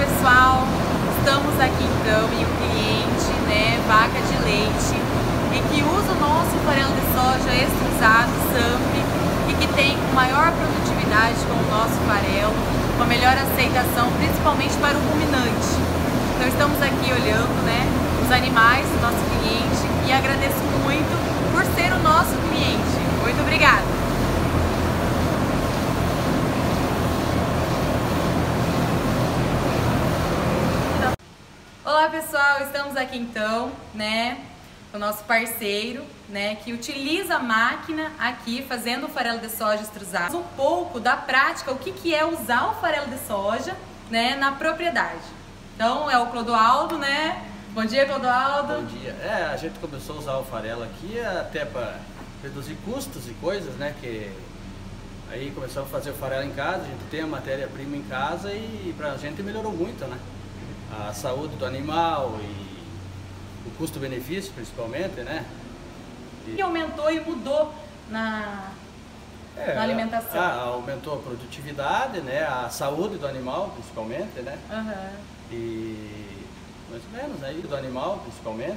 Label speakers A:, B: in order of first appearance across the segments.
A: pessoal, estamos aqui então em um cliente, vaca de leite, e que usa o nosso farelo de soja extrusado, SAMP, e que tem maior produtividade com o nosso farelo, com a melhor aceitação, principalmente para o ruminante. Então estamos aqui olhando os animais do nosso cliente e agradeço muito por ser o nosso cliente. Muito obrigada! Olá pessoal, estamos aqui então, com o nosso parceiro, que utiliza a máquina aqui fazendo o farelo de soja extrusado. Um pouco da prática, o que é usar o farelo de soja, na propriedade. Então é o Clodoaldo, Bom dia, Clodoaldo.
B: Bom dia. A gente começou a usar o farelo aqui até para reduzir custos e coisas, que aí começamos a fazer o farelo em casa, a gente tem a matéria-prima em casa e pra gente melhorou muito, a saúde do animal e o custo-benefício principalmente,
A: E aumentou e mudou na alimentação?
B: Aumentou a produtividade, a saúde do animal principalmente, E mais ou menos aí do animal principalmente,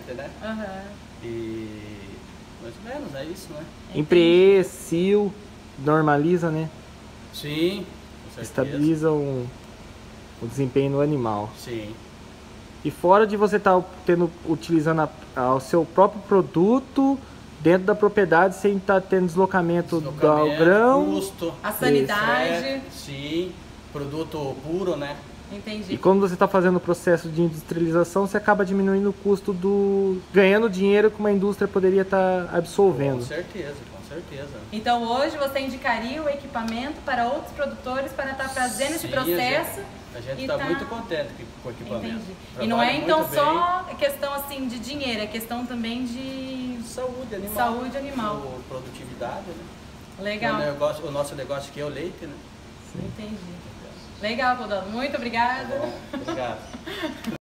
B: E mais ou menos é isso,
C: Em PE, cio, normaliza,
B: Sim, com certeza.
C: Estabiliza o desempenho do animal.
B: Sim.
C: E fora de você estar utilizando o seu próprio produto dentro da propriedade sem estar tendo deslocamento do grão,
B: custo,
A: a sanidade.
B: Sim, produto puro,
A: Entendi.
C: E quando você está fazendo o processo de industrialização, você acaba diminuindo o custo ganhando dinheiro que uma indústria poderia estar absorvendo.
B: Com certeza, com certeza.
A: Então hoje você indicaria o equipamento para outros produtores para estar fazendo esse processo?
B: A gente está muito contente com o equipamento.
A: Entendi. E não é então só questão assim de dinheiro, é questão também de
B: saúde animal.
A: Saúde animal.
B: Produtividade,
A: Legal.
B: O nosso negócio aqui é o leite,
A: Entendi. Legal, Clodoaldo. Muito obrigada.
B: Tá bom, obrigado.